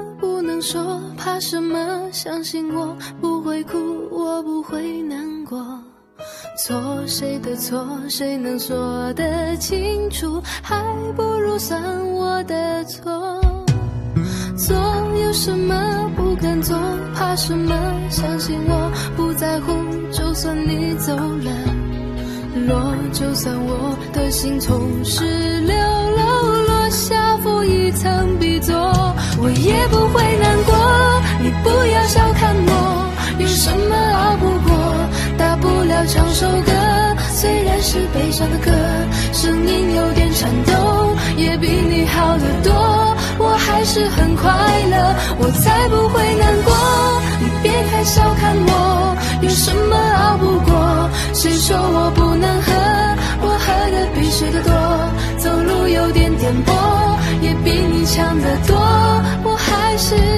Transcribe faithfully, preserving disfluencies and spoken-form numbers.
不能说，怕什么？相信我不会哭，我不会难过。错谁的错，谁能说得清楚？还不如算我的错。做有什么不敢做，怕什么？相信我不在乎，就算你走了，落就算我的心从十六楼落下负一层B座，我也不会难过。你不要小看我，有什么熬不过？大不了唱首歌，虽然是悲伤的歌，声音有点颤抖，也比你好得多。我还是很快乐，我才不会难过。你别太小看我，有什么熬不过？谁说我不能喝？我喝的比谁的多，走路有点颠簸，也比你强得多。我还是